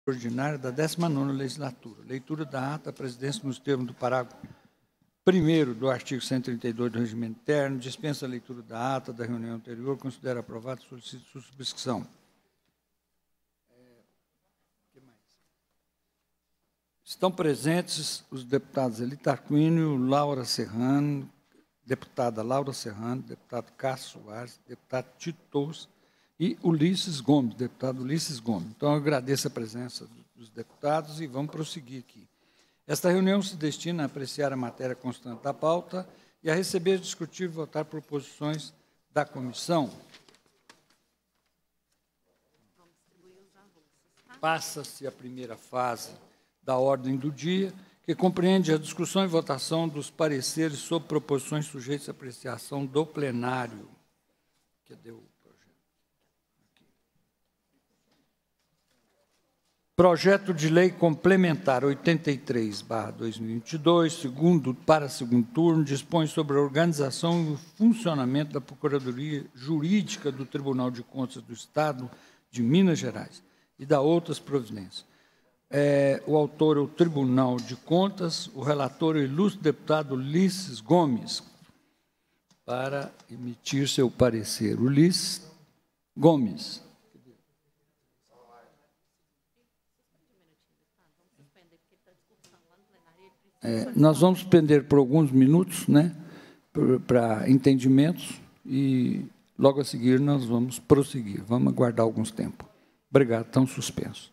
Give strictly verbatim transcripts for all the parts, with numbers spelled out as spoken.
Ordinária da décima nona legislatura. Leitura da ata, a presidência, nos termos do parágrafo primeiro do artigo cento e trinta e dois do regimento interno, dispensa a leitura da ata da reunião anterior, considera aprovada e solicita sua subscrição. Estão presentes os deputados Eli Tarquínio, Laura Serrano, deputada Laura Serrano, deputado Cássio Soares, deputado Tito Torres e Ulisses Gomes, deputado Ulisses Gomes. Então, eu agradeço a presença dos deputados e vamos prosseguir aqui. Esta reunião se destina a apreciar a matéria constante da pauta e a receber, discutir e votar proposições da comissão. Passa-se a primeira fase da ordem do dia, que compreende a discussão e votação dos pareceres sobre proposições sujeitas à apreciação do plenário. Cadê o projeto? Aqui. Projeto de lei complementar oitenta e três barra dois mil e vinte e dois, segundo, para segundo turno, dispõe sobre a organização e o funcionamento da Procuradoria Jurídica do Tribunal de Contas do Estado de Minas Gerais e da outras providências. É, o autor é o Tribunal de Contas, o relator é o ilustre deputado Ulisses Gomes, para emitir seu parecer. Ulisses Gomes. É, nós vamos suspender por alguns minutos, né, para entendimentos, e logo a seguir nós vamos prosseguir. Vamos aguardar alguns tempos. Obrigado, estão suspensos.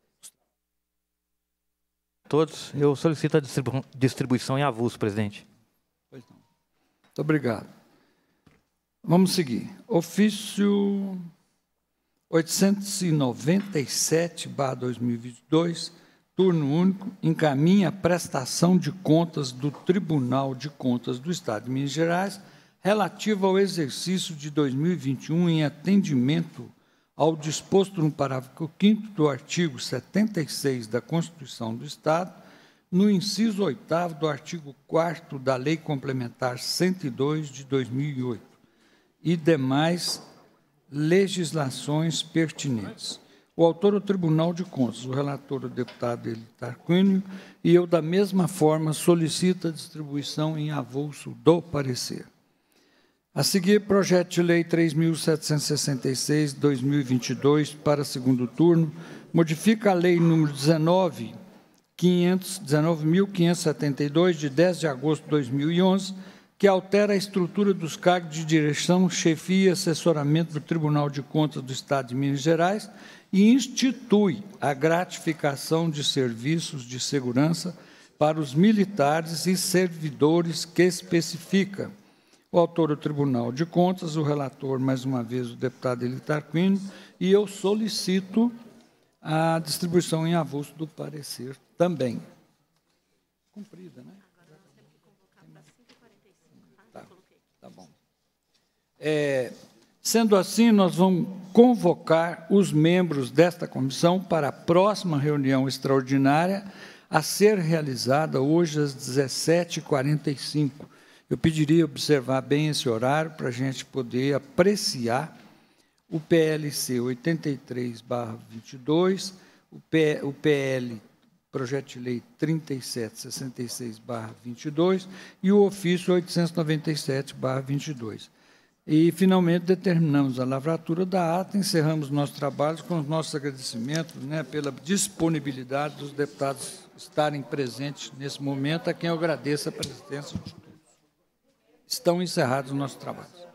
Todos, eu solicito a distribu distribuição em avulso, presidente. Pois não. Muito obrigado. Vamos seguir. Ofício oitocentos e noventa e sete barra dois mil e vinte e dois, turno único, encaminha a prestação de contas do Tribunal de Contas do Estado de Minas Gerais relativa ao exercício de dois mil e vinte e um em atendimento ao disposto no parágrafo quinto do artigo setenta e seis da Constituição do Estado, no inciso oitavo do artigo quarto da Lei Complementar cento e dois de dois mil e oito e demais legislações pertinentes. O autor é o Tribunal de Contas, o relator é o deputado Eli Tarquínio, e eu, da mesma forma, solicito a distribuição em avulso do parecer. A seguir, projeto de lei três mil setecentos e sessenta e seis, dois mil e vinte e dois, para segundo turno, modifica a lei número dezenove mil quinhentos e setenta e dois, de dez de agosto de dois mil e onze, que altera a estrutura dos cargos de direção, chefia e assessoramento do Tribunal de Contas do Estado de Minas Gerais e institui a gratificação de serviços de segurança para os militares e servidores que especifica. O autor é o Tribunal de Contas, o relator, mais uma vez, o deputado Eli Tarquínio, e eu solicito a distribuição em avulso do parecer também. Cumprida, né? Agora nós temos que convocar para cinco e quarenta e cinco, tá? Tá, tá bom. É, sendo assim, nós vamos convocar os membros desta comissão para a próxima reunião extraordinária a ser realizada hoje às dezessete e quarenta e cinco. Eu pediria observar bem esse horário para a gente poder apreciar o P L C oitenta e três barra vinte e dois, o, P, o P L, projeto de lei trinta e sete sessenta e seis barra vinte e dois e o ofício oitocentos e noventa e sete barra vinte e dois. E, finalmente, determinamos a lavratura da ata, encerramos nosso trabalho com os nossos agradecimentos, né, pela disponibilidade dos deputados estarem presentes nesse momento, a quem eu agradeço a presença de todos. Estão encerrados os nossos trabalhos.